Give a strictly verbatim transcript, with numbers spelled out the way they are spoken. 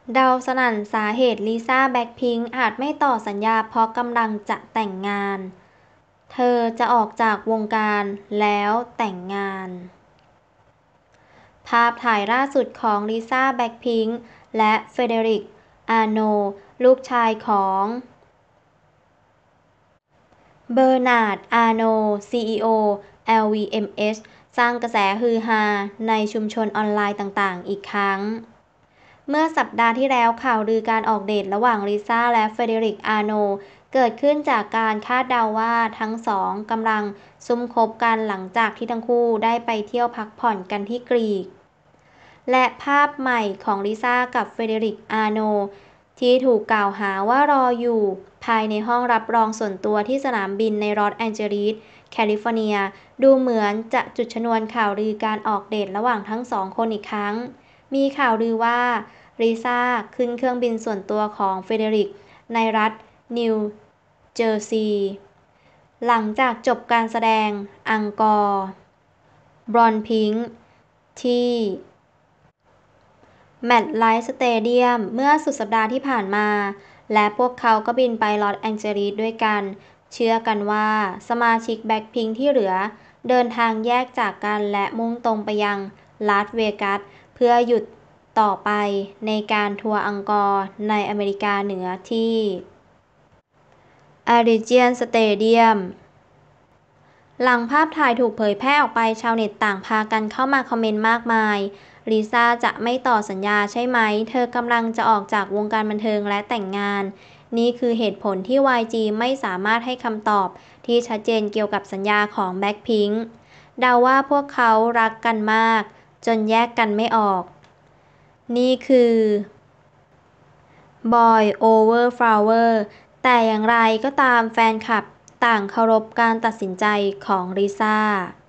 เดาสนั่นสาเหตุลิซ่าแบล็คพิงค์อาจไม่ต่อสัญญาเพราะกำลังจะแต่งงาน เธอจะออกจากวงการแล้วแต่งงาน ภาพถ่ายล่าสุดของลิซ่าแบล็คพิงค์และเฟเดริก อาร์โน ลูกชายของ เบอร์นาร์ด อาร์โน ซี อี โอ แอล วี เอ็ม เอช สร้างกระแสฮือฮาในชุมชนออนไลน์ต่างๆ อีกครั้ง เมื่อสัปดาห์ที่แล้วข่าวลือการออกเดทระหว่างลิซ่าและเฟเดริก อาร์โน เกิดขึ้นจากการคาดเดาว่าทั้งสองกำลังซุ่มคบกันหลังจากที่ทั้งคู่ได้ไปเที่ยวพักผ่อนกันที่กรีก และภาพใหม่ของลิซ่ากับเฟเดริก อาร์โน ที่ถูกกล่าวหาว่ารออยู่ภายในห้องรับรองส่วนตัวที่สนามบินในลอสแอนเจลิส แคลิฟอร์เนีย ดูเหมือนจะจุดชนวนข่าวลือการออกเดทระหว่างทั้งสองคนอีกครั้ง มีข่าวลือว่าลิซ่าขึ้นเครื่องบินส่วนตัวของเฟเดริกในรัฐนิวเจอร์ซีย์หลังจากจบการแสดงอังกอร์ บรอนพิงค์ที่แมทไลฟ์สเตเดียมเมื่อสุดสัปดาห์ที่ผ่านมา และพวกเขาก็บินไปลอสแอนเจลิสด้วยกัน เชื่อกันว่าสมาชิกแบล็คพิงค์ที่เหลือเดินทางแยกจากกันและมุ่งตรงไปยังลาสเวกัสเพื่อหยุดต่อไปในการทัวร์อังกอร์ในอเมริกาเหนือที่อาริเจียนสเตเดียม หลังภาพถ่ายถูกเผยแพร่ออกไปชาวเน็ตต่างพากันเข้ามาคอมเมนต์มากมายลิซ่าจะไม่ต่อสัญญาใช่ไหม เธอกำลังจะออกจากวงการบันเทิงและแต่งงาน นี่คือเหตุผลที่ วาย จี ไม่สามารถให้คำตอบที่ชัดเจนเกี่ยวกับสัญญาของแบล็คพิงค์เดาว่าพวกเขารักกันมากจนแยกกันไม่ออก นี่คือ Boy Over Flower แต่อย่างไรก็ตามแฟนคลับต่างเคารพการตัดสินใจของลิซ่า